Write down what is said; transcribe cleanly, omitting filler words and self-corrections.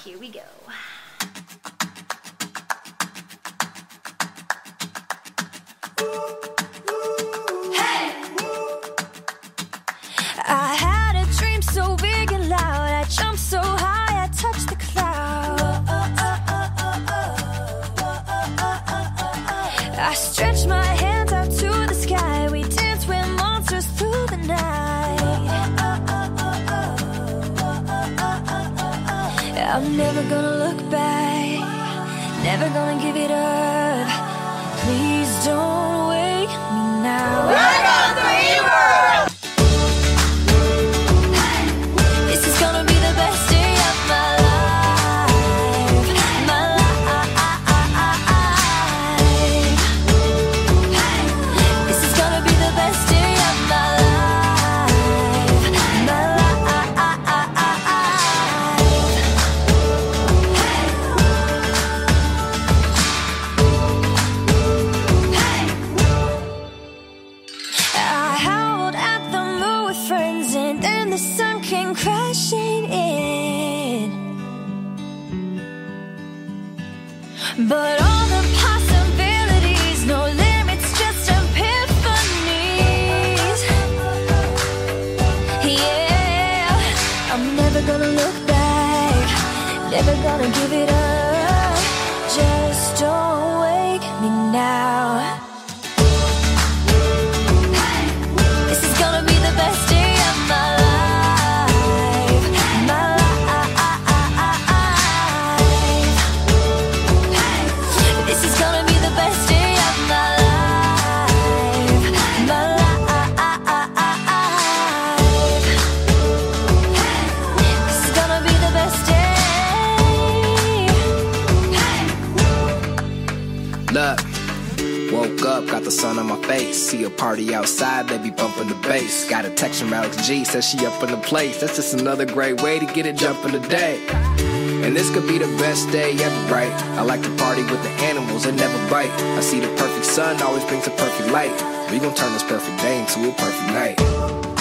Here we go. I had a dream so big and loud, I jumped so high, I touched the cloud. I stretched my hands out to the sky, we danced with monsters through the night. I'm never gonna look back, never gonna give it up. Please don't wake me now. We're gonna dream world! This is gonna be the best day of my life, my life. This is gonna be the best day of my life, my life. I howled at the moon with friends, and then the sun came crashing in. But all the possibilities, no limits, just epiphanies. Yeah, I'm never gonna look back, never gonna give it up. Just don't wake me now. This is gonna be the best day of my life, my life. This is gonna be the best day of my life, my life. This is gonna be the best day. Look, woke up, got the sun on my face. See a party outside, they be bumping the bass. Got a text from Alex G, says she up in the place. That's just another great way to get it jumping today. And this could be the best day ever, right? I like to party with the animals that never bite. I see the perfect sun always brings a perfect light. We gon' turn this perfect day into a perfect night.